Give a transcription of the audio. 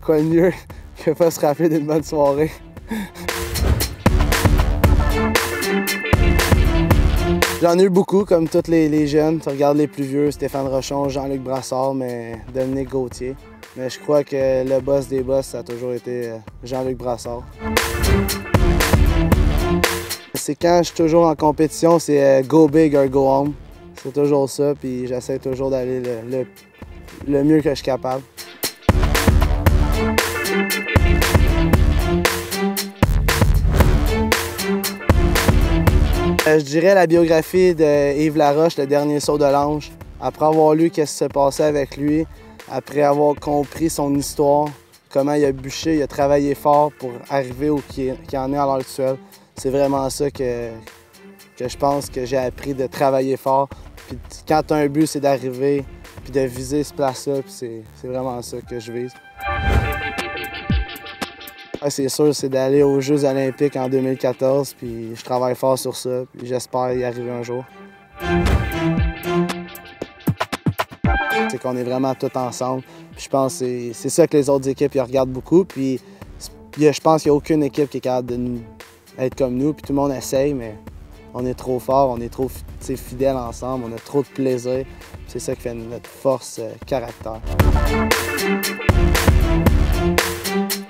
quoi de mieux que pas se rappeler d'une bonne soirée. J'en ai eu beaucoup, comme tous les jeunes. Tu regardes les plus vieux, Stéphane Rochon, Jean-Luc Brassard, mais Dominique Gauthier. Mais je crois que le boss des boss, ça a toujours été Jean-Luc Brassard. C'est quand je suis toujours en compétition, c'est go big or go home. C'est toujours ça, puis j'essaie toujours d'aller le mieux que je suis capable. Je dirais la biographie de Yves Laroche, Le dernier saut de l'ange. Après avoir lu ce qui s'est passé avec lui, après avoir compris son histoire, comment il a bûché, il a travaillé fort pour arriver où il en est à l'heure actuelle. C'est vraiment ça que je pense que j'ai appris, de travailler fort. Puis quand tu as un but, c'est d'arriver puis de viser cette place-là. C'est vraiment ça que je vise. C'est sûr, c'est d'aller aux Jeux olympiques en 2014, puis je travaille fort sur ça, puis j'espère y arriver un jour. C'est qu'on est vraiment tous ensemble. Puis je pense que c'est ça que les autres équipes ils regardent beaucoup. Puis je pense qu'il n'y a aucune équipe qui est capable d'être comme nous. Puis tout le monde essaye, mais on est trop fort, on est trop fidèles ensemble, on a trop de plaisir. C'est ça qui fait notre force caractère.